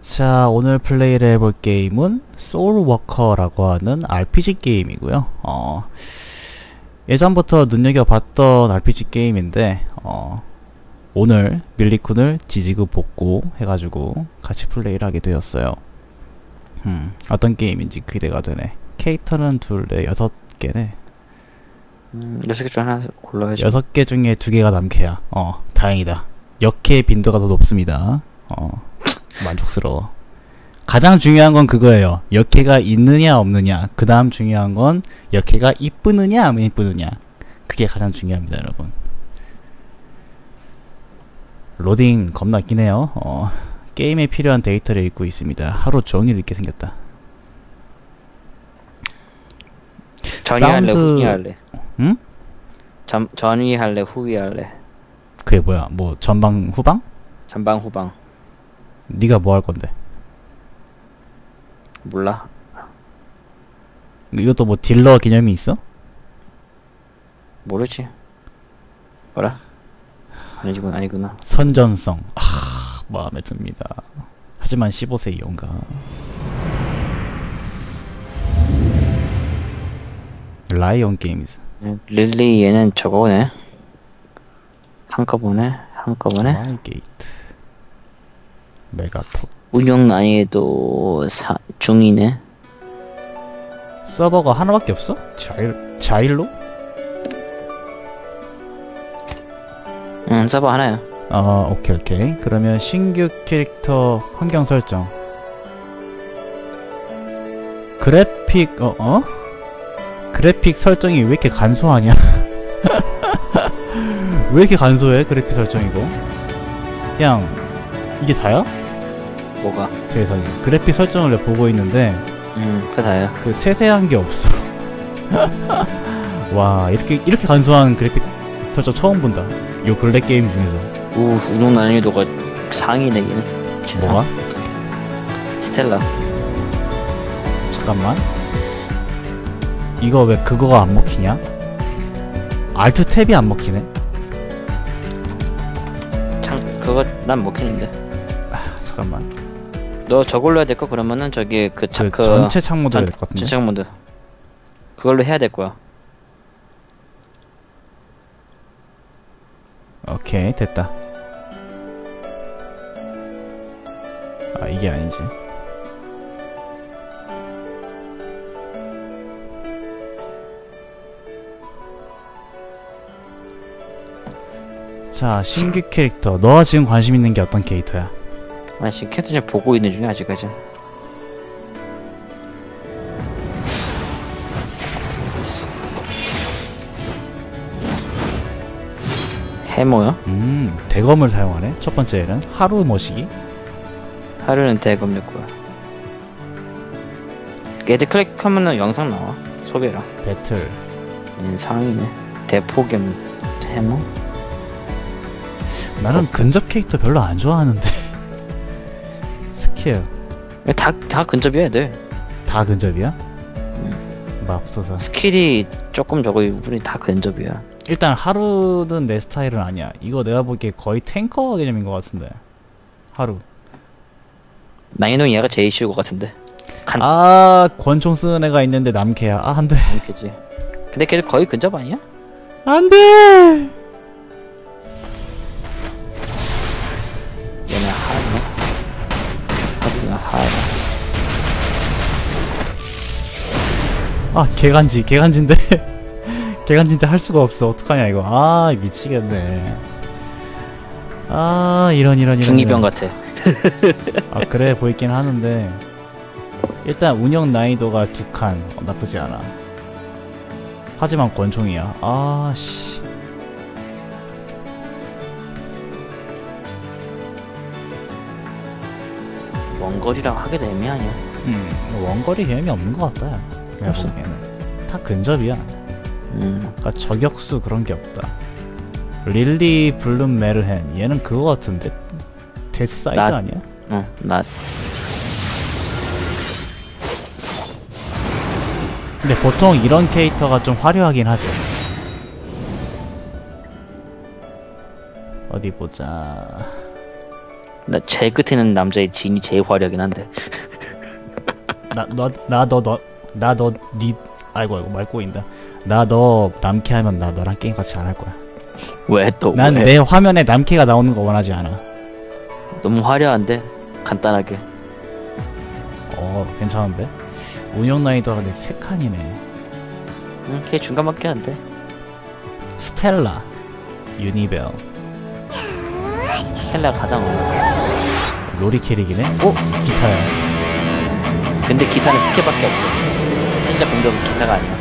자, 오늘 플레이를 해볼 게임은 소울워커라고 하는 RPG 게임이고요. 예전부터 눈여겨봤던 RPG 게임인데 오늘 밀리쿤을 지지고 볶고 해가지고 같이 플레이를 하게 되었어요. 어떤 게임인지 기대가 되네. 캐릭터는 둘에 6개네. 6개 중 하나 골라야지. 6개 중에 2개가 남캐야. 다행이다. 역캐의 빈도가 더 높습니다. 만족스러워. 가장 중요한 건 그거예요. 역캐가 있느냐 없느냐. 그 다음 중요한 건 역캐가 이쁘느냐 안 이쁘느냐. 그게 가장 중요합니다, 여러분. 로딩 겁나 기네요. 게임에 필요한 데이터를 읽고 있습니다. 하루 종일 읽게 생겼다. 전이할래 후위할래? 응? 전이할래 후위할래? 그게 뭐야? 뭐 전방 후방? 전방 후방. 네가 뭐 할 건데? 몰라. 이것도 뭐 딜러 개념이 있어? 모르지. 뭐라? 아니구나. 선전성. 마음에 듭니다. 하지만 15세 이용가. 라이온 게임즈. 릴리 얘는 저거네. 한꺼번에. 스마일 게이트. 메가톱. 운영 난이도 중이네. 서버가 하나밖에 없어? 자일로? 서버 하나야. 오케이. 그러면 신규 캐릭터 환경 설정. 그래픽, 그래픽 설정이 왜 이렇게 간소하냐? 왜 이렇게 간소해? 그래픽 설정이고. 그냥, 이게 다야? 뭐가? 세상에. 그래픽 설정을 내가 보고 있는데, 그게 다야. 그 세세한 게 없어. 와, 이렇게 간소한 그래픽 설정 처음 본다. 요 근래 게임 중에서. 운영 난이도가 상이네, 얘는. 뭐가? 스텔라. 잠깐만. 이거 왜 그거가 안 먹히냐? 알트 탭이 안 먹히네? 그거 난 먹히는데. 잠깐만. 너 저걸로 해야 될거 그러면은 저기 그 전체 창 모드 해야 될 것 같은데. 전체 창 모드. 그걸로 해야 될 거야. 오케이, 됐다. 이게 아니지. 자, 신규 캐릭터. 너가 지금 관심 있는 게 어떤 캐릭터야? 지금 캐릭터 보고 있는 중에 아직까지. 해모요? 대검을 사용하네. 첫 번째는 하루 머시기. 하루는 대검일 거야. 얘들 클릭하면은 영상 나와. 소개랑. 배틀. 상이네. 대포겸 해모? 나는 근접 캐릭터 별로 안 좋아하는데. 스킬. 다 근접이야, 애들. 다 근접이야? 맙소사. 스킬이 조금 저거 우리 다 근접이야. 일단 하루는 내 스타일은 아니야. 이거 내가 보기에 거의 탱커 개념인 것 같은데. 하루. 난이도는 얘가 제일 쉬울 것 같은데. 권총 쓰는 애가 있는데 남캐야. 안돼. 그치. 근데 걔들 거의 근접 아니야? 안돼. 얘는 하루네. 하루나 하루. 개간지인데. 개간지인데 할 수가 없어. 어떡하냐 이거. 미치겠네. 이런. 중이병 같아. 그래 보이긴 하는데 일단 운영 난이도가 2칸. 나쁘지 않아. 하지만 권총이야. 씨. 원거리라고 하기도 애매하냐. 원거리 개념이 없는 것 같다. 그냥 보기에는 다 근접이야. 그러니까 저격수 그런 게 없다. 릴리 블룸 메르헨 얘는 그거 같은데 데스사이드 아니야? 근데 보통 이런 캐릭터가 좀 화려하긴 하지. 어디 보자. 나 제일 끝에 있는 남자의 진이 제일 화려하긴 한데. 아이고 말 꼬인다. 나 너 남캐 하면 나 너랑 게임 같이 안 할 거야. 왜 또? 난 내 화면에 남캐가 나오는 거 원하지 않아. 너무 화려한데 간단하게. 괜찮은데? 운영 난이도가 근데 3칸이네. 응, 걔 중간밖에 안 돼. 스텔라, 유니벨, 스텔라가 가장 어려워. 로리 캐릭이네? 기타야. 근데 기타는 스킬밖에 없어. 진짜 공격은 기타가 아니야.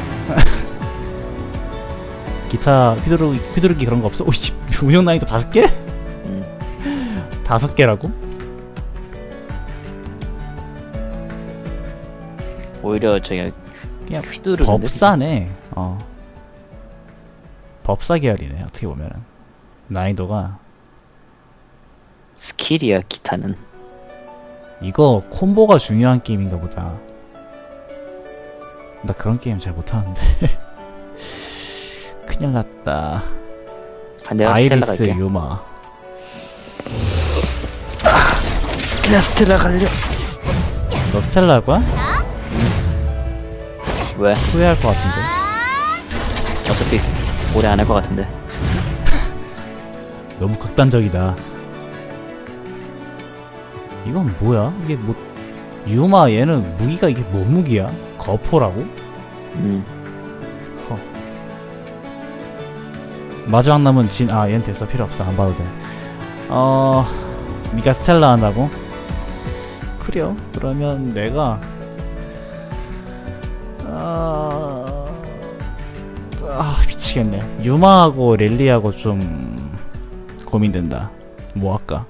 기타 휘두르기 그런 거 없어? 오씨, 운영 난이도 5개? 응. 5개라고? 오히려 저기 그냥 휘두르는데. 법사네. 법사 계열이네, 어떻게 보면은. 난이도가. 스킬이야 기타는. 이거 콤보가 중요한 게임인가 보다. 나 그런 게임 잘 못하는데. 큰일 났다. 내가 스텔라 아이리스 갈게. 유마. 그냥 스텔라 갈려. 너 스텔라 할 거야? 왜? 후회할 것 같은데. 어차피 오래 안 할 것 같은데. 너무 극단적이다. 이건 뭐야? 이게 뭐 유마 얘는 무기가 이게 뭔 무기야? 거포라고? 마지막 남은 진, 얘는 됐어. 필요 없어. 안 봐도 돼. 니가 스텔라 한다고? 그래요. 그러면 내가 미치겠네. 유마하고 랠리하고 좀 고민된다. 뭐 할까?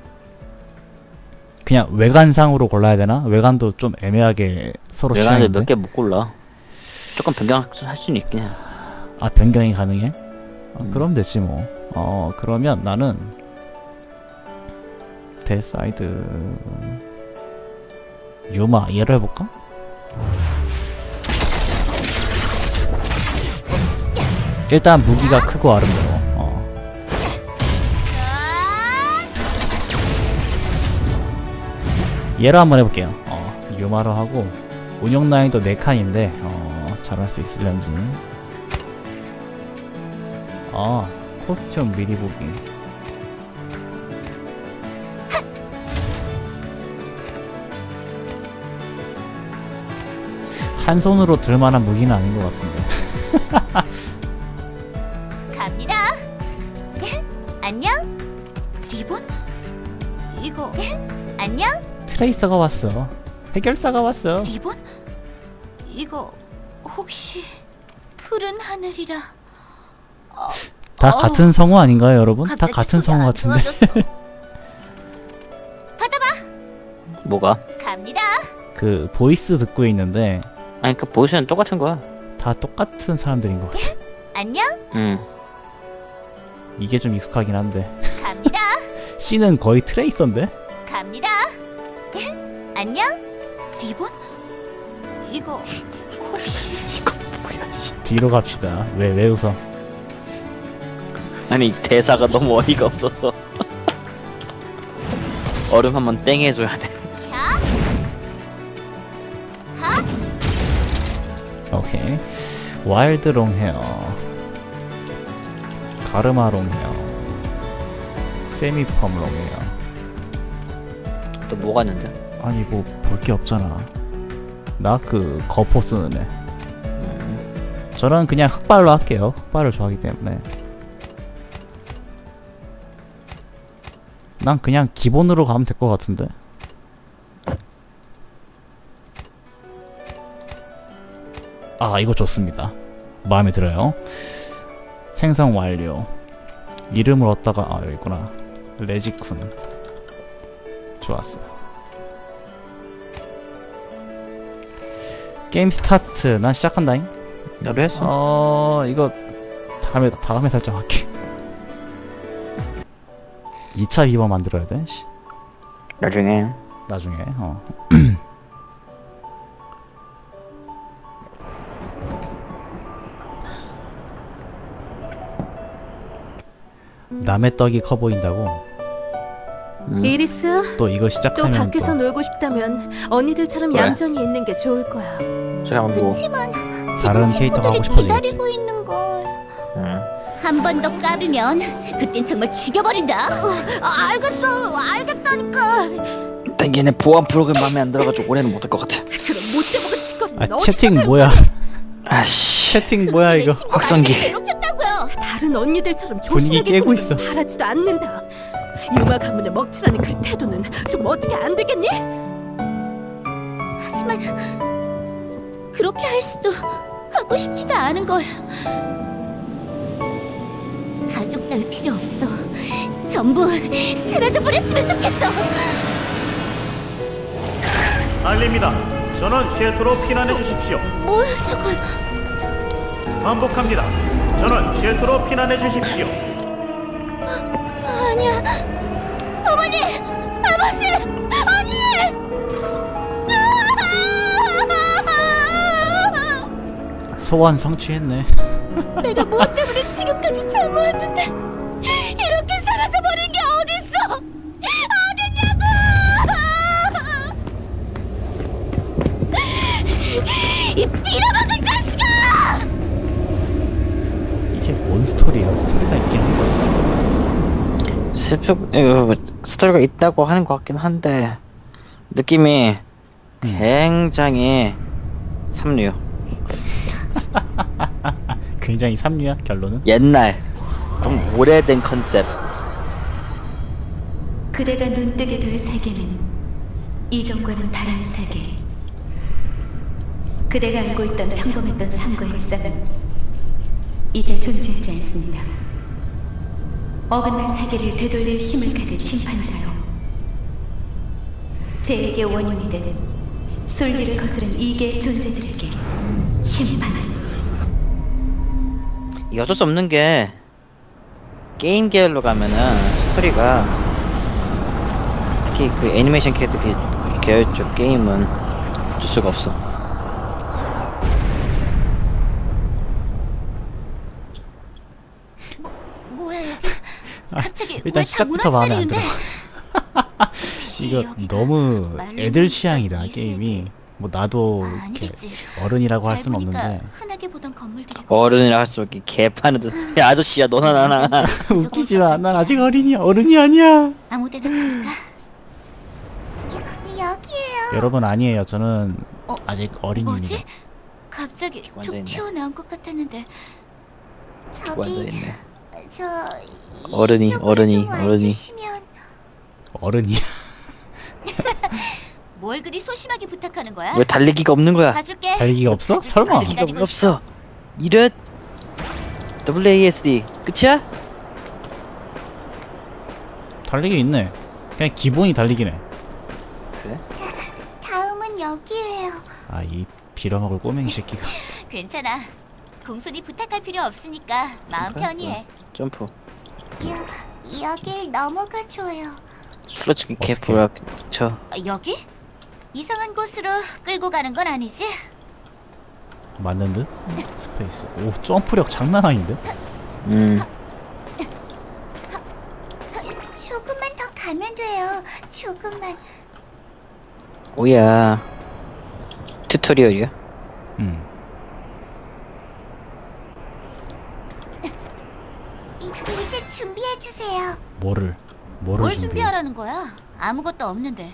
그냥 외관상으로 골라야 되나? 외관도 좀 애매하게 서로 외관을 취향인데. 몇 개 못 골라. 조금 변경할 수는 있긴 해. 변경이 가능해? 그럼 됐지 뭐. 그러면 나는 데사이드 유마 얘를 해볼까? 일단 무기가 크고 아름다워. 얘로 한번 해볼게요. 유마로 하고 운영 난이도 4칸인데 잘할 수 있을런지. 코스튬 미리 보기. 한 손으로 들만한 무기는 아닌 것 같은데. 갑니다. 안녕. 리본? 이거 안녕. 트레이서가 왔어. 해결사가 왔어. 리본? 이거 혹시 푸른 하늘이라. 다 같은 성우 아닌가요, 여러분? 다 갑자기 같은 소리 성우 안 같은데. 좋아졌어. 받아봐. 뭐가? 갑니다. 그 보이스 듣고 있는데 아니 그 보이스는 똑같은 거야. 다 똑같은 사람들인 것 같아. 안녕. 응. 이게 좀 익숙하긴 한데. 갑니다. C는 거의 트레이서인데? 갑니다. 안녕. 리본? 이거 혹시 뒤로 갑시다. 왜 웃어? 아니 대사가 너무 어이가 없어서. 얼음 한번 땡 해줘야 돼. 자. 하. 오케이. 와일드 롱 헤어, 가르마 롱 헤어, 세미 펌 롱 헤어. 또 뭐가 있는데? 아니 뭐 볼 게 없잖아. 나 그 거포 쓰는 애. 저는 그냥 흑발로 할게요. 흑발을 좋아하기 때문에. 난 그냥 기본으로 가면 될 것 같은데. 이거 좋습니다. 마음에 들어요. 생성 완료. 이름을 얻다가 여기 있구나. 레지쿤. 좋았어. 게임 스타트. 난 시작한다잉. 나도 했어. 이거 다음에 설정할게. 2차 비버 만들어야 돼. 씨. 나중에. 나중에. 남의 떡이 커 보인다고. 이리스, 또 이거 또 시작하면 밖에서 또 놀고 싶다면 언니들처럼 왜? 얌전히 있는 게 좋을 거야. 저랑 뭐 그치만 다른 지금 캐릭터가 하고 친구들이 싶어지겠지. 기다리고 있는 걸. 응. 한 번 더 까불면 그땐 정말 죽여버린다. 알겠어, 알겠다니까. 얘네 보안 프로그램 마음에 안 들어가지고 올해는 못할 것 같아. 그럼 못해먹은 짓거리는 아 어디서 채팅 배운 뭐야 아씨. 채팅 뭐야 이거 확성기. 괴롭혔다고요. 다른 언니들처럼 분위기 조신하게 깨고 굴면 있어. 바라지도 않는다. 유마 가문을 먹칠하는 그 태도는 좀 어떻게 안 되겠니? 하지만 그렇게 할 수도 하고 싶지도 않은 걸. 가족 따위 필요 없어. 전부 사라져 버렸으면 좋겠어. 알립니다. 전원 쉘터로 피난해 주십시오. 뭐야 저건? 반복합니다. 전원 쉘터로 피난해 주십시오. 아니야. 어머니, 아버지, 언니. 소원 성취했네. 내가 무엇 때문에 지금까지 참아왔는데 이렇게 사라져버린 게 어딨어? 어딨냐고! 이 빌어먹은 자식아! 이게 뭔 스토리야? 스토리가 있긴 한 거야. 스토리가 있다고 하는 것 같긴 한데 느낌이 굉장히 삼류. 굉장히 삼류야 결론은. 옛날 좀 오래된 컨셉. 그대가 눈뜨게 될 세계는 이전과는 다른 세계. 그대가 알고 있던 평범했던 삶과 일상은 이제 존재하지 않습니다. 어긋난 세계를 되돌릴 힘을 가진 심판자요. 제에게 원흉이 되는 솔비를 거스른 이계의 존재들에게 심판은. 이게 어쩔 수 없는 게 게임 계열로 가면은 스토리가 특히 그 애니메이션 캐릭터 계열 쪽 게임은 어쩔 수가 없어. 뭐야 여기? 갑자기 일단 왜 시작부터 다 마음에 안 들어. 혹시 이거 여기가 너무 말로 애들 취향이다 이 게임이. 뭐 나도 이렇게 아니겠지. 어른이라고 할 잘 순 보니까 없는데 흔하게 보던 건물들이 어른이라 할 수 없게 개파는 듯. 야 아저씨야 너나 나나. 웃기지 마. 난 아직 어린이야. 어른이 아니야. 아무데나 볼까? 여기에요. 여러분 아니에요. 저는 아직 어린이입니다. 뭐지? 갑자기 툭 앉아있네. 튀어나온 것 같았는데. 앉아있네. 저 어른이, 이쪽으로 어른이, 좀 어른이. 와주시면. 어른이야. 뭘 그리 소심하게 부탁하는 거야? 왜 달리기가 없는 거야? 봐줄게. 달리기가 없어? 설마. 달리기가 왜 없어? 이릇 WASD 끝이야? 달리기 있네. 그냥 기본이 달리기네. 그래? 다음은 여기에요. 아 이 빌어먹을 꼬맹이 새끼가. 괜찮아. 공손히 부탁할 필요 없으니까 마음 편히 해. 점프. 여길 넘어가줘요. 플러치 어떡해. 개프라 쳐. 여기? 이상한 곳으로 끌고 가는 건 아니지? 맞는 듯? 스페이스. 오 점프력 장난 아닌데? 조금만 더 가면 돼요. 조금만. 오야. 튜토리얼이야? 이제 준비해주세요. 뭘 뭘 준비해? 준비하라는 거야? 아무것도 없는데.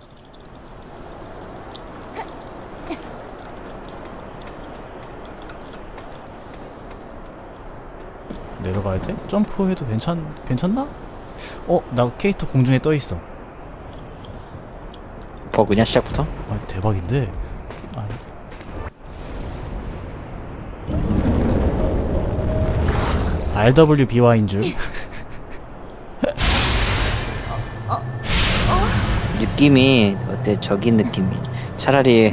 내려가야 돼? 점프해도 괜찮나? 나 캐릭터 공중에 떠 있어. 버그냐 시작부터? 아 대박인데. 아, RWBY인 줄. 느낌이 어때? 저기 느낌이 차라리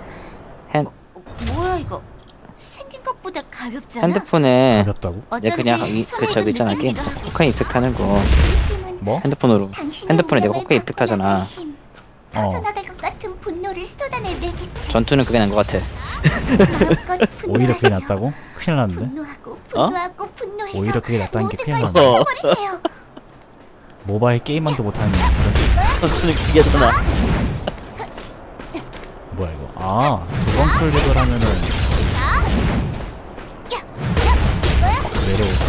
뭐야 이거? 생긴 것보다 가볍잖아. 핸드폰에 가볍다고? 내가 그냥 그 저기 있잖아 게임 호카이 이펙트 하는 거 뭐? 핸드폰으로 핸드폰에 내가 호카이 이펙트 하잖아. 퍼져나갈 것 같은 분노를 쏟아내겠지. 전투는 그게 난 것 같아. 오히려 그게 낫다고? 큰일 났는데? 분노하고 분노하고 분노해서 오히려 그게 낫다는 게 모든 큰일 걸 났네. 부숴버리세요. 모바일 게임만도 못하는 그런 선수는 그게 누나. 뭐야 이거? 아, 두번 클릭을 하면은 내려오고.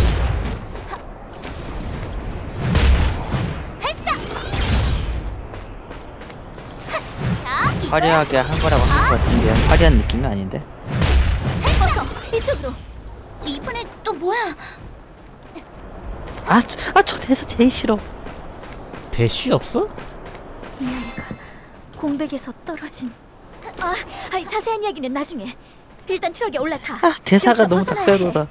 화려하게 한 거라고 한 거 같은데 화려한 느낌이 아닌데. 어서 이쪽으로. 이번에 또 뭐야? 저 대사 제일 싫어. 대쉬 없어? 미아리가 공백에서 떨어진. 아니 자세한 이야기는 나중에. 일단 트럭에 올라타. 대사가 여기서 너무 벗어나야 닭살돋아.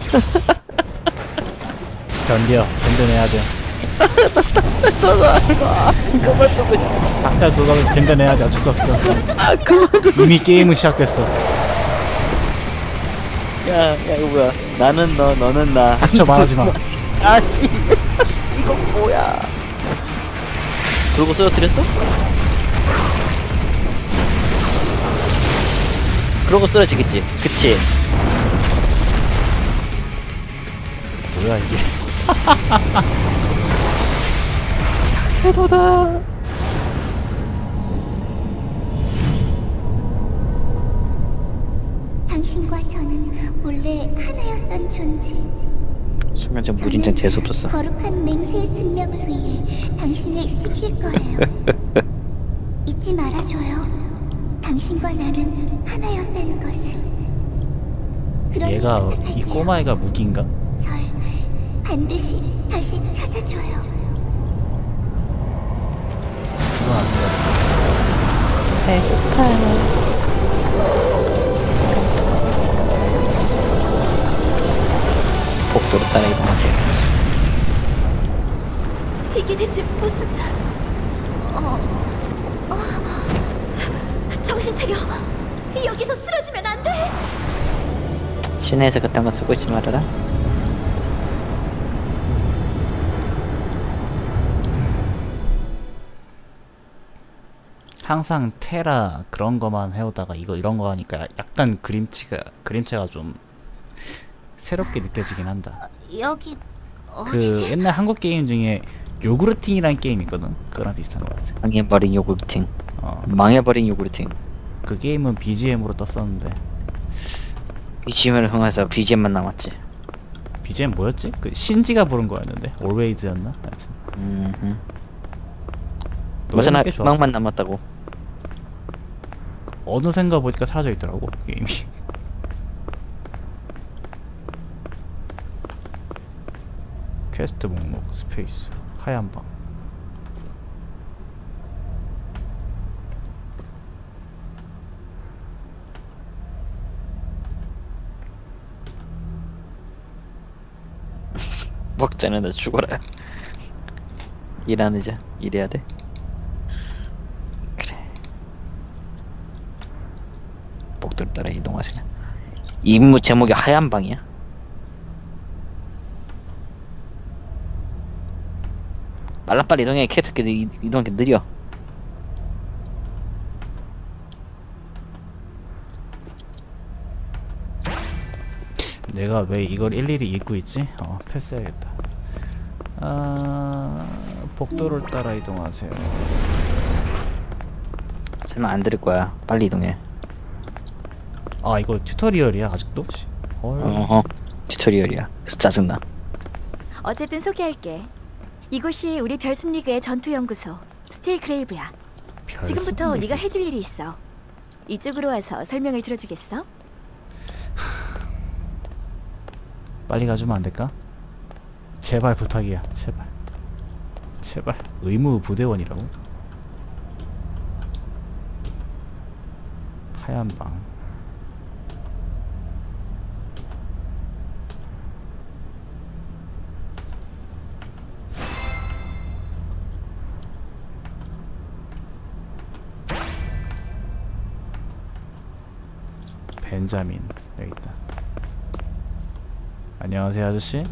견뎌. 견뎌내야 돼. 그만 좀 해. 닭살 돋아도 견뎌내야 돼. 어쩔 수 없어. 이미 게임은 시작됐어. 야 이거 뭐야? 나는 너, 너는 나. 닥쳐 말하지 마. 아씨, 이거 뭐야? 그러고 쓰러뜨렸어? 그러고 쓰러지겠지. 그치? 뭐야 이게? 세도다. 당신과 저는 원래 하나였던 존재. 순간적 무진장 재수 없었어. 거룩한 맹세의 생명을 위해 당신을 지킬 거예요. 잊지 말아줘요. 당신과 나는 하나였다는 것을. 그러니 얘가 이 부탁할게요. 꼬마애가 무기인가? 절 반드시 다시 찾아줘요. 그건 안 돼. 복도로 따라 이동하세요. 이게 대체 무슨... 정신 차려. 여기서 쓰러지면 안 돼. 시내에서 그딴 거 쓰고 있지 말아라. 항상 테라 그런 거만 해오다가 이거 이런 거 하니까 약간 그림체가 좀 새롭게 느껴지긴 한다. 여기 그 어디지? 옛날 한국 게임 중에 요구르팅이라는 게임 있거든. 그거랑 비슷한 것 같아. 망해버린 요구르팅. 어, 망해버린 요구르팅. 그 게임은 BGM으로 떴었는데 BGM을 흥해서 BGM만 남았지. BGM 뭐였지? 그 신지가 부른 거였는데 Always였나? 하여튼 맞아, 나 노래는 꽤 좋았어. 음악만 남았다고. 어느샌가 보니까 사라져 있더라고 게임이. 퀘스트 목록 스페이스 하얀 방. 먹자는 나 죽어라. 일 안 하자. 일해야 돼. 그래. 복도를 따라 이동하세요. 임무 제목이 하얀 방이야. 빨리 이동해. 캐릭터 이동하는 게 느려. 내가 왜 이걸 일일이 읽고 있지? 패스해야겠다. 복도를 따라 이동하세요. 설마 안 들을 거야. 빨리 이동해. 아 이거 튜토리얼이야 아직도? 씨. 헐. 어허. 튜토리얼이야. 그래서 짜증나. 어쨌든 소개할게. 이곳이 우리 별숨리그의 전투연구소 스틸크레이브야. 지금부터 별숨리그. 네가 해줄 일이 있어. 이쪽으로 와서 설명을 들어주겠어? 빨리 가주면 안 될까? 제발 부탁이야. 제발. 제발. 의무 부대원이라고? 하얀 방. 벤자민 여기 있다. 안녕하세요 아저씨.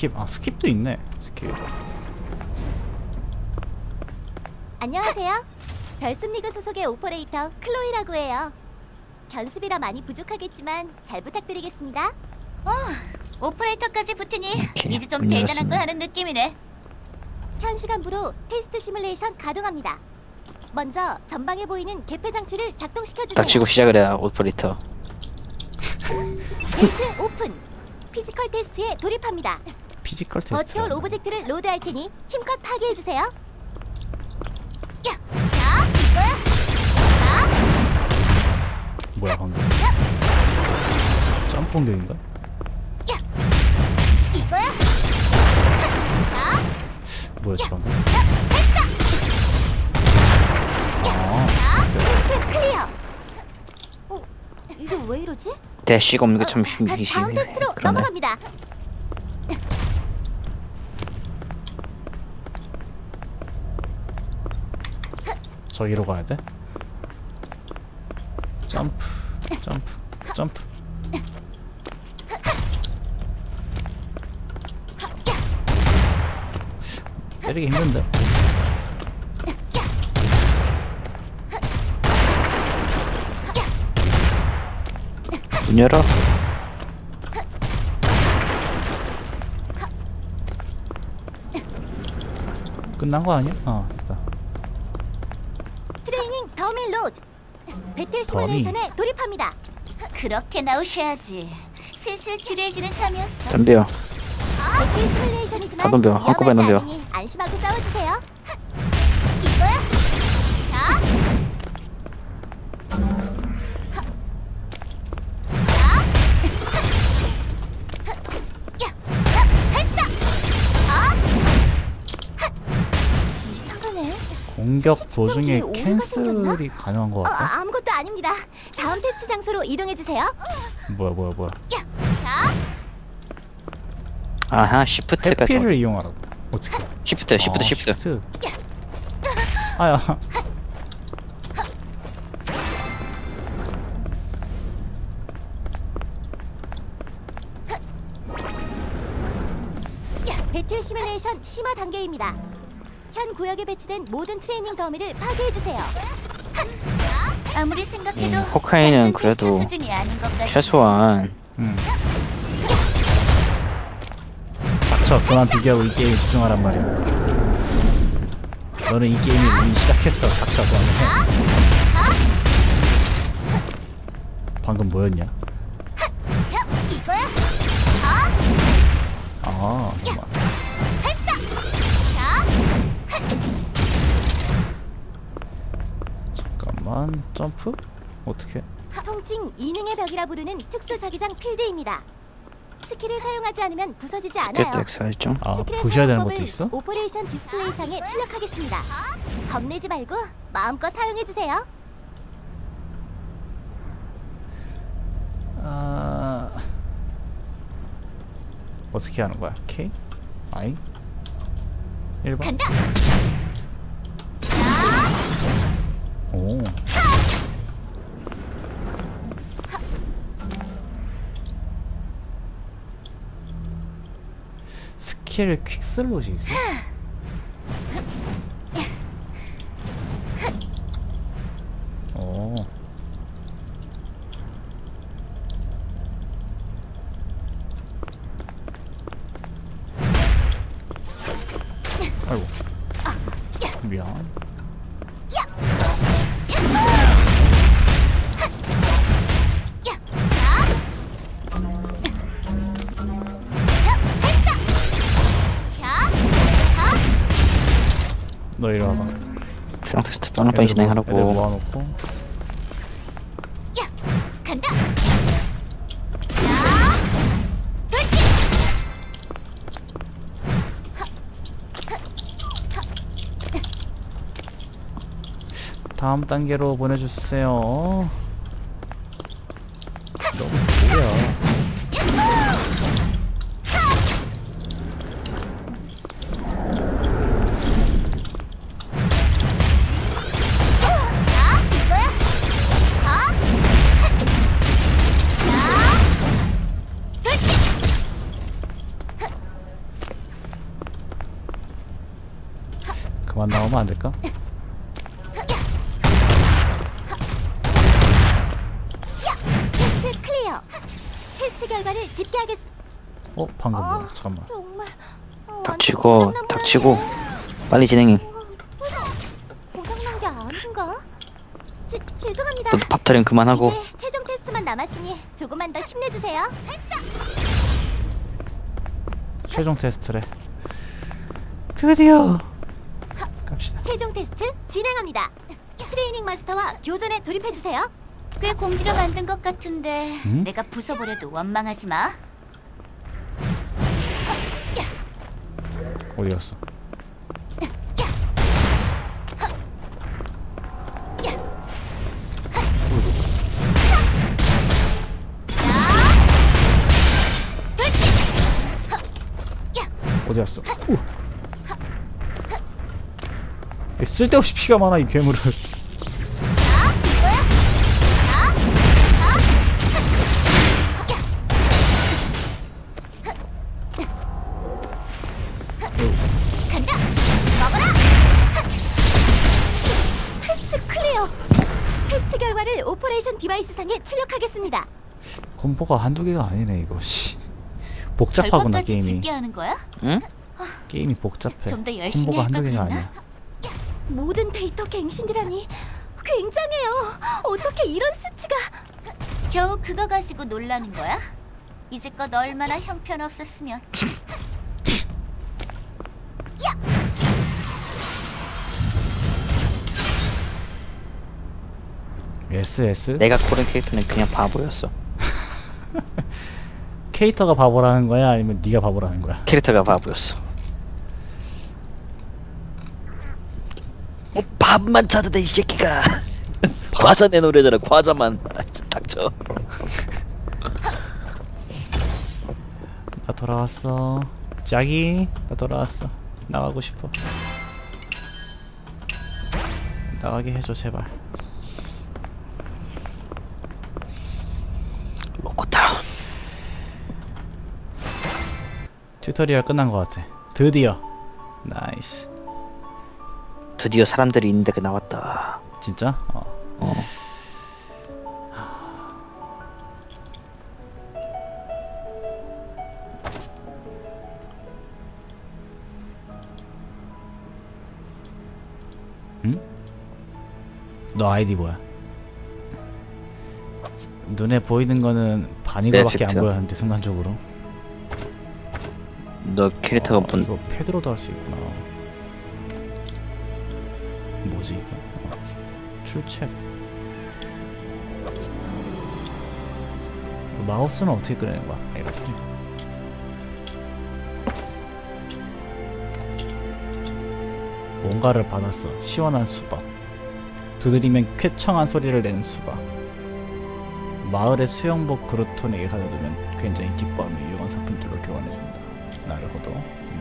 스킵. 아, 스킵도 있네. 스킵. 안녕하세요. 별숨리그 소속의 오퍼레이터 클로이라고 해요. 견습이라 많이 부족하겠지만 잘 부탁드리겠습니다. 오퍼레이터까지 붙으니 오케이, 이제 좀 문 대단한 열었습니다. 걸 하는 느낌이네. 현 시간부로 테스트 시뮬레이션 가동합니다. 먼저 전방에 보이는 개폐 장치를 작동시켜주세요. 닥치고 시작을 해야 오퍼레이터. 게이트 오픈. 피지컬 테스트에 돌입합니다. 피지컬 테스트. 버추얼 오브젝트를 로드할 테니 힘껏 파괴해주세요. 야, 자, 이거야. 뭐야 방금? 점프 공격인가? 이거야. 뭐야 저건? 테스트 클리어. 이게 왜 이러지? 대쉬가 없는 게 참 다음 테스트로 그러네. 넘어갑니다. 저기로 가야 돼? 점프, 점프, 점프. 때리기 힘든데? 문 열어. 끝난 거 아니야? 됐다. 트레이닝 더미 로드. 배틀 더미. 시뮬레이션에 돌입합니다. 그렇게 나오셔야지. 슬슬 지루해지는 참이었어. 덤벼. 배틀 시뮬레이션이지만 다 덤벼. 한꺼번에 위험하지 덤벼. 않으니 안심하고 싸워주세요. 이거야. 자. 이상하네. 공격 도중에 측정기에 오류가 생겼나? 캔슬이 가능한 거 같다? 아무것도 아닙니다. 다음 테스트 장소로 이동해 주세요. 뭐야. 자, 아하, 시프트가 좀. 회피를 이용하라고. 어떻게? 시프트. 아야. 배틀 시뮬레이션 심화 단계입니다. 현 구역에 배치된 모든 트레이닝 더미를 파괴해 주세요. 아무리 생각해도 호카이는 그래도 수준이 아닌 것 같아. 최소한 닥쳐. 그만 비교하고 이 게임에 집중하란 말이야. 너는 이 게임이 이미 시작했어. 닥쳐. 그만 해. 방금 뭐였냐? 이거야. 잠깐만. 잠깐만. 점프? 어떻게? 통칭 이능의 벽이라 부르는 특수 자기장 필드입니다. 스킬을 사용하지 않으면 부서지지 않아요. 스케트 설정. 스킬의 부셔야 되는 사용법을 것도 있어? 오퍼레이션 디스플레이 상에 출력하겠습니다. 겁내지 말고 마음껏 사용해 주세요. 어떻게 하는 거야? K? I? 1번? 간다. 오. 스킬 퀵슬롯이 있어? 오. 아이고. 미안. 너 이리 와봐. 수영 테스트 빨리 진행하라고. 애들 모아놓고. 간다. 다음 단계로 보내주세요. 너무 뭐야? 그만 나오면 안 될까? 테스트 클리어. 테스트 결과를 집계하겠. 방금 뭐야? 잠깐만. 정말. 닥치고 닥치고 빨리 진행해. 고장난 게 아닌가? 죄송합니다. 너도 밥타령 그만하고. 이제 최종 테스트만 남았으니 조금만 더 힘내주세요. 최종 테스트래. 드디어 갑시다. 최종 테스트 진행합니다. 트레이닝 마스터와 교전에 돌입해주세요. 꽤 공기를 만든 것 같은데 응? 내가 부숴버려도 원망하지 마. 어디 갔어? 어디 갔어? 쓸데없이 피가 많아 이 괴물은. 간다. 먹어라. 테스트 클리어. 테스트 결과를 오퍼레이션 디바이스 상에 출력하겠습니다. 콤보가 한두 개가 아니네 이거. 씨. 복잡하구나 결과까지 게임이. 집계하는 거야? 응? 게임이 복잡해. 좀 더 열심히 콤보가 할까 한두 개가 그랬나? 아니야. 모든 데이터 갱신이라니 굉장해요. 어떻게 이런 수치가? 겨우 그거 가지고 놀라는 거야? 이제껏 얼마나 형편없었으면. SS? 내가 고른 캐릭터는 그냥 바보였어. 캐릭터가 바보라는 거야? 아니면 네가 바보라는 거야? 캐릭터가 바보였어. 밥만 찾아대 이 새끼가. 과자 내놓으려잖아. 과자만. 닥쳐. 나 돌아왔어. 짝이 나 돌아왔어. 나가고 싶어. 나가게 해줘 제발. 로코타운. 튜토리얼 끝난 것 같아. 드디어. 나이스. 드디어 사람들이 있는 데가 나왔다. 진짜? 어. 응? 너 아이디 뭐야? 눈에 보이는 거는 반이글밖에 안 레프트. 보였는데 순간적으로. 너 캐릭터가 뭔? 이거 패드로도 할 수 있구나. 뭐지 이게? 출첵. 마우스는 어떻게 끄는 거야? 이렇게. 뭔가를 받았어. 시원한 수박. 두드리면 쾌청한 소리를 내는 수박. 마을의 수영복 그루톤에게 가져두면 굉장히 기뻐하며 유용한 상품들로 교환해준다. 나르고도.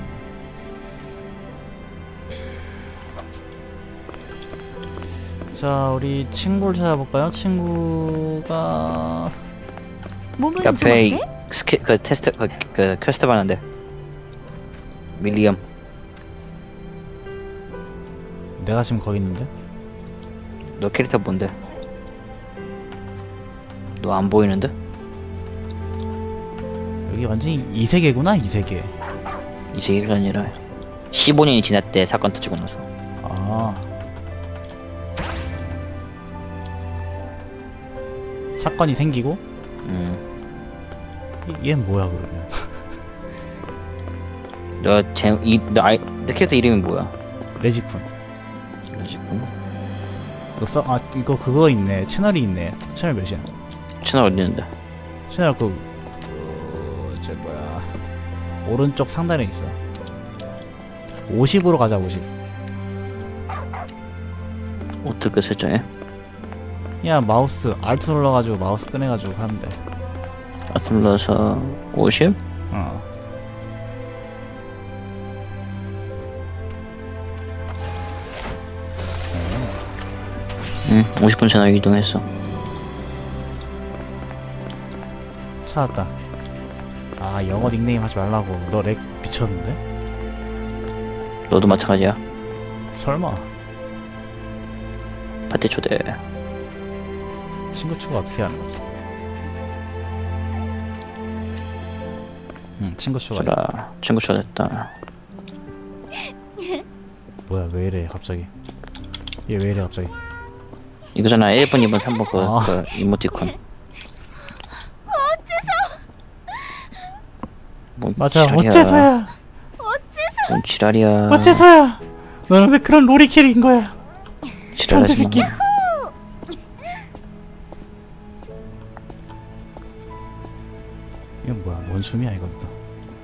자, 우리 친구를 찾아볼까요? 친구가 몸은 옆에 좋은데? 그 테스트 그 퀘스트 받는데. 윌리엄. 내가 지금 거기 있는데? 너 캐릭터 뭔데? 너 안 보이는데? 여기 완전히 이 세계구나, 이 세계. 이 세계가 아니라 15년이 지났대. 사건 터지고 나서. 아. 사건이 생기고? 얘는 뭐야 그러면? 너 캐릭터 이름이 뭐야? 레지쿤. 지금 이거 그거 있네. 채널이 있네. 채널 몇이야? 채널 어디 있는데? 채널 저 뭐야? 오른쪽 상단에 있어. 50으로 가자 50. 어떻게 설정해? 야 마우스 알트 눌러가지고 마우스 꺼내가지고 하면 돼. 눌러서 50? 어. 응, 50분 채널 이동했어. 찾았다. 아 영어 닉네임 하지 말라고. 너 렉 미쳤는데? 너도 마찬가지야. 설마 파티 초대. 친구 추가 어떻게 하는 거지? 친구 추가. 저라 친구 초대했다. 뭐야 왜 이래 갑자기? 얘 왜 이래 갑자기? 이거잖아. 1번, 2번, 3번 아. 그 이모티콘. 뭔 맞아 지랄이야. 어째서야? 뭔 지랄이야. 어째서야? 너는 왜 그런 로리킬인 거야? 지랄하지 변태 새끼. 마. 이건 뭐야? 뭔 춤이야 이건 또?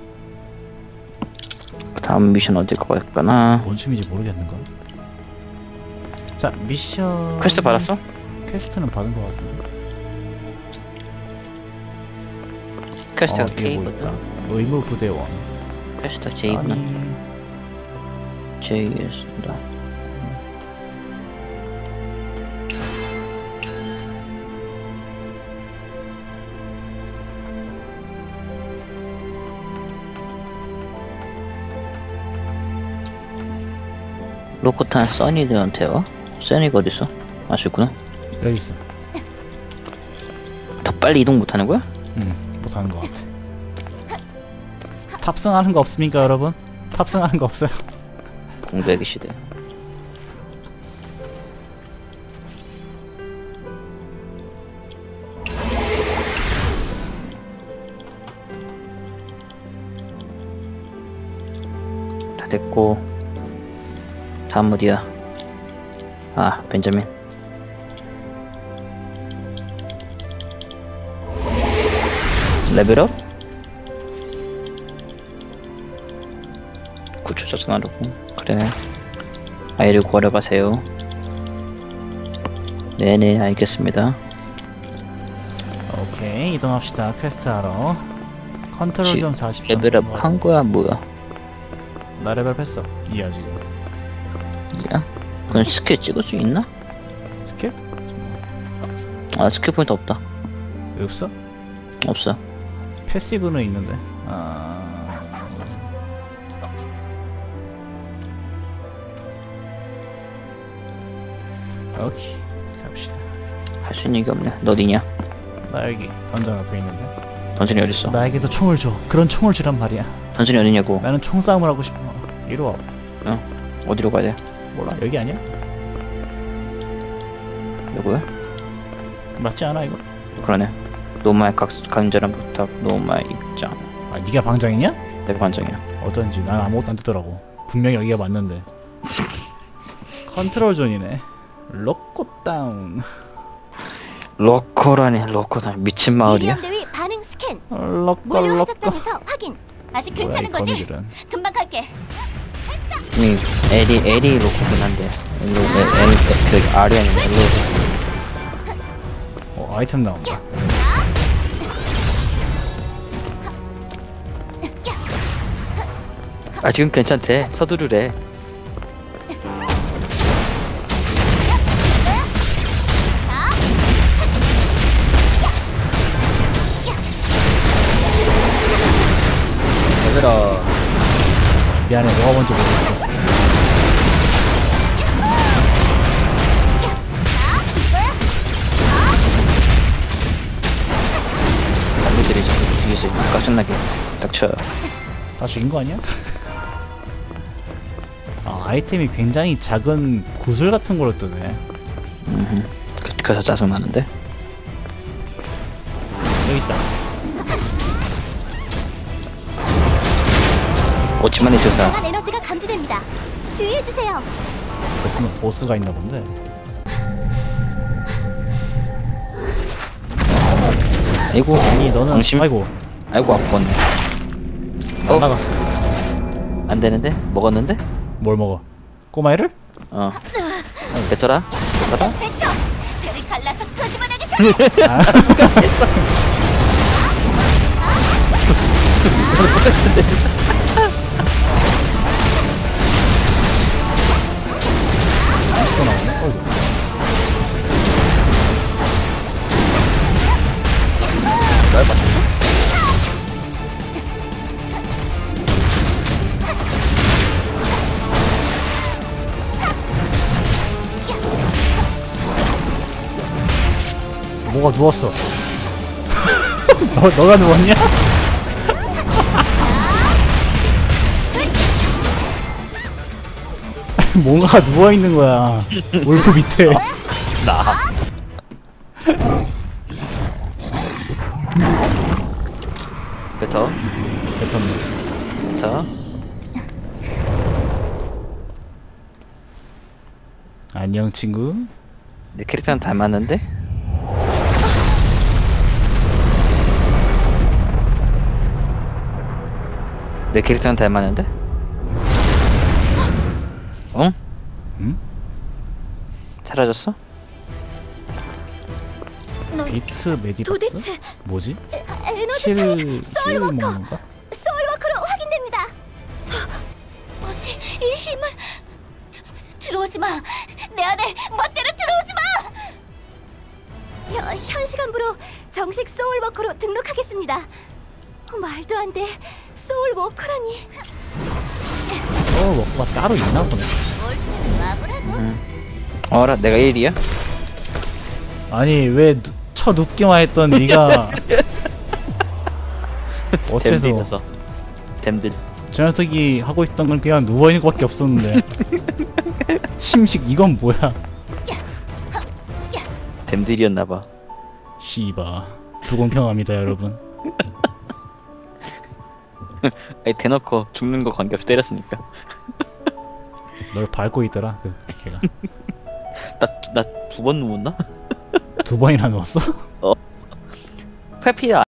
다음 미션 어딜 것 같거나. 뭔 춤인지 모르겠는걸? 자 미션 퀘스트 받았어? 퀘스트는 받은 거 같은데. 퀘스트가 이거 뭐 있다. K거든. 의무 부대원. 퀘스트 J구나. 써니. J였습니다. 로코탄 써니들한테 와? 써니가 어딨어? 아쉽구나. 여기 있어. 더 빨리 이동 못하는 거야? 못하는 거 같아. 탑승하는 거 없습니까 여러분? 탑승하는 거 없어요. 공백의 시대. 다 됐고 다음 어디야? 아 벤자민. 레벨업? 구조 조정하려고. 그래 아이를 구하러 가세요. 네네 알겠습니다. 오케이 이동합시다. 퀘스트 하러. 컨트롤 지- 좀 40초. 레벨업 한 거야 뭐야? 나 레벨 했어. 이야 지금. 야? 그건 스킬 찍을 수 있나? 스킬? 아 스킬 포인트 없다. 없어? 없어. 패시브는 있는데. 오케이 갑시다. 할 수 있는 게 없네. 너 어디냐? 나 여기 던전 앞에 있는데. 던전이 어딨어? 나에게도 총을 줘. 그런 총을 주란 말이야. 던전이 어디냐고. 나는 총싸움을 하고 싶어. 이리 와. 어디로 가야 돼? 몰라 여기 아니야? 누구야? 맞지 않아 이거? 그러네. 노마의 간절한 부탁. 노마의 입장. 아 네가 방장이냐? 내가 관장이야. 어쩐지 난 아무것도 안 뜨더라고. 분명히 여기가 맞는데. 컨트롤 존이네. 럭코다운. 로커라니 로커다. 미친 마을이야? 미리엄 대위 반응 스캔. 럭코 무료 럭코. 해적장에서 확인. 아직 뭐야 이 괜찮은 거지? 거미들은. 금방 갈게. 에리 로커긴 한데. 그 아리아는 아이템 나온다. 아 지금 괜찮대. 서두르래. 얘들아 미안해 너가 먼저 모르겠어. 남들이 자꾸 뒤에서 깜짝나게 닥쳐. 다 죽인 거 아니야? 아 아이템이 굉장히 작은 구슬 같은 걸로 뜨네. 그래서 짜증나는데. 여기 있다. 오지만이 조사. 강한 에너지가 감지됩니다. 주의해주세요. 무슨 보스가 있나 본데. 아이고 아니 너는 방심. 아이고 아이고 아프겠네. 안 나갔어. 안 되는데? 먹었는데? 뭘 먹어? 꼬마애를? 어. 뱉어라. 뱉어라. 뱉어. 배를 갈라서 끄집어내기 전에. 또 나오네. 어이구. 날 맞췄어? 뭐가 누웠어. 너가 누웠냐? 뭔가 누워있는 거야. 울프 밑에. 나. 뱉어. 뱉었네. 뱉어. 안녕 친구. 내 캐릭터는 닮았는데? 내 캐릭터는 닮았는데? 응? 응? 사라졌어? 너 비트 메디박스? 도대체 뭐지? 에너지 힐 소울워커 먹는 건가? 소울워커로 확인됩니다. 뭐지? 이 힘은 들어오지 마. 내 안에 멋대로 들어오지 마. 현시간부로 정식 소울워커로 등록하겠습니다. 말도 안 돼. 소울워커라니. 먹고가 따로 있나 보네. 어라, 내가 1이야? 아니 왜 눕기만 했던 네가 어째서 댐들. 저 녀석이 하고 있던 건 그냥 누워있는 것밖에 없었는데. 침식 이건 뭐야? 댐들이었나봐. 씨바 불공평합니다 여러분. 아니 대놓고 죽는 거 관계없이 때렸으니까. 널 밟고 있더라 그 걔가. 나 2번 누웠나? 2번이나 누웠어? 회피야.